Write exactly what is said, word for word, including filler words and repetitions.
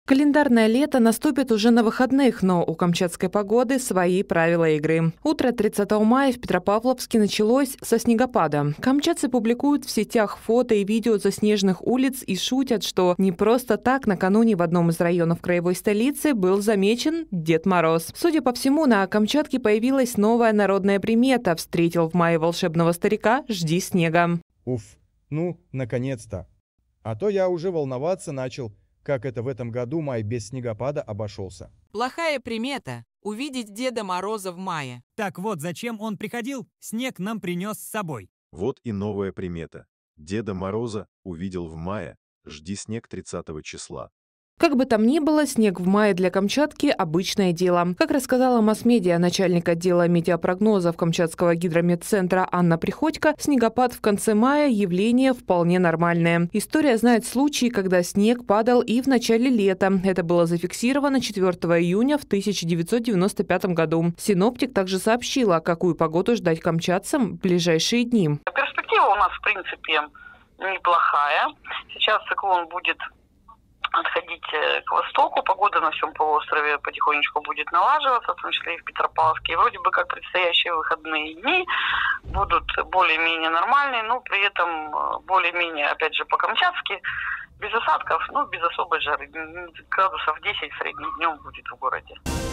Календарное лето наступит уже на выходных, но у камчатской погоды свои правила игры. Утро тридцатого мая в Петропавловске началось со снегопада. Камчатцы публикуют в сетях фото и видео заснеженных улиц и шутят, что не просто так накануне в одном из районов краевой столицы был замечен Дед Мороз. Судя по всему, на Камчатке появилась новая народная примета. Встретил в мае волшебного старика – жди снега. Уф, ну, наконец-то. А то я уже волноваться начал, как это в этом году май без снегопада обошелся. Плохая примета – увидеть Деда Мороза в мае. Так вот, зачем он приходил, снег нам принес с собой. Вот и новая примета. Деда Мороза увидел в мае, жди снег тридцатого числа. Как бы там ни было, снег в мае для Камчатки – обычное дело. Как рассказала масс-медиа начальник отдела метеопрогнозов Камчатского гидрометцентра Анна Приходько, снегопад в конце мая – явление вполне нормальное. История знает случаи, когда снег падал и в начале лета. Это было зафиксировано четвёртого июня в тысяча девятьсот девяносто пятом году. Синоптик также сообщила, какую погоду ждать камчатцам в ближайшие дни. Перспектива у нас, в принципе, неплохая. Сейчас циклон будет отходить к востоку, погода на всем полуострове потихонечку будет налаживаться, в том числе и в Петропавловске. И вроде бы как предстоящие выходные дни будут более-менее нормальные, но при этом более-менее, опять же, по-камчатски, без осадков, ну, без особой жары. Градусов десять в среднем днем будет в городе.